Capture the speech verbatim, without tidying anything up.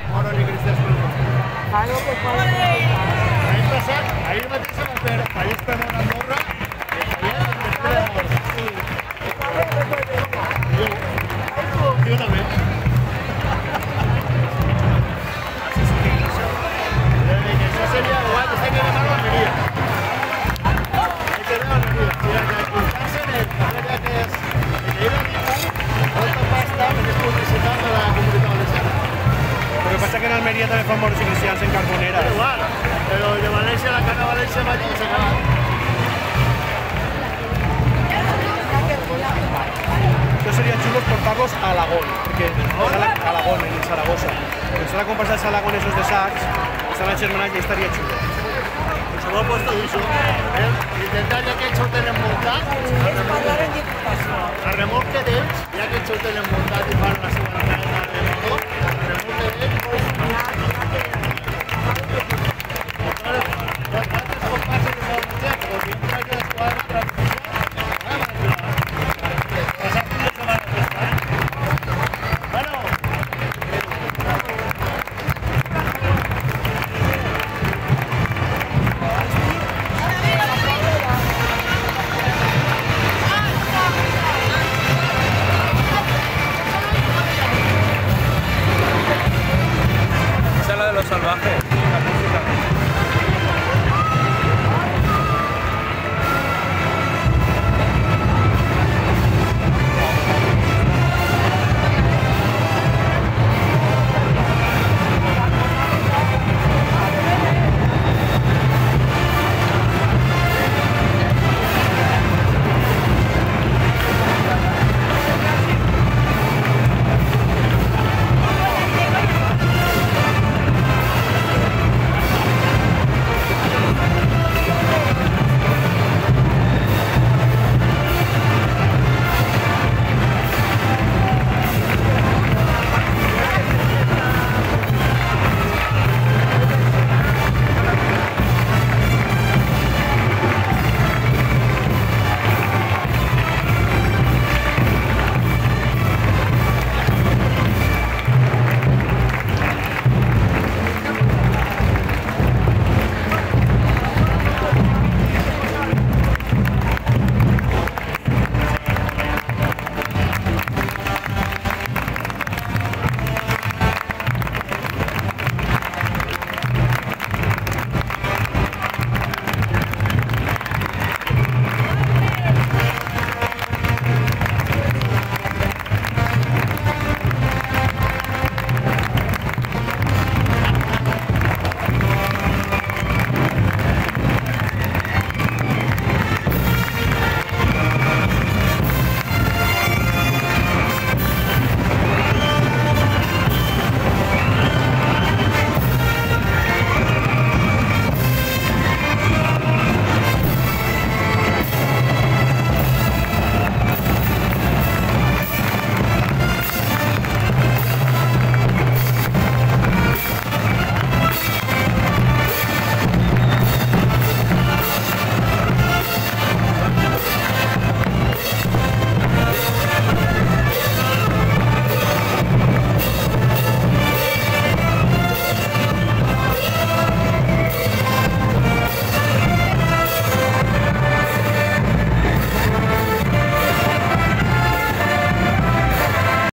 moros ni cristians pel món. Claro, pues poden escoltar. L'any passat, ahir mateix va fer país per món a Andorra i feia el vespre de morts. I una més. Això seria igual que estem demà a l'Almeria. Hay que ver a l'Almeria. I la que escoltar-se en el carrer que és el que era ningú, molta pasta perquè és publicitat de la comunitat valenciana. Lo que pasa es que en Almería también son moros y cristians en carbonera. Pero igual, pero de Valencia, la carne de Valencia va allí y se acaba. Esto sería chulo exportarlos a Alagón, porque a Alagón, en Zaragoza. Porque son la comparsa de Alagón esos de sacs, están las hermanas y estaría chulo. Pues ho he puesto dicho. Intentar, ja que ells ho tenen muntat, el remolque d'ells, ja que ells ho tenen muntat i fan la seva feina de motor, el remolque d'ells, altres comparses de la mujer, però si no hay que descuadrar otra cosa, passar fin de setmana festant. Bueno, Esa es la de los salvajes.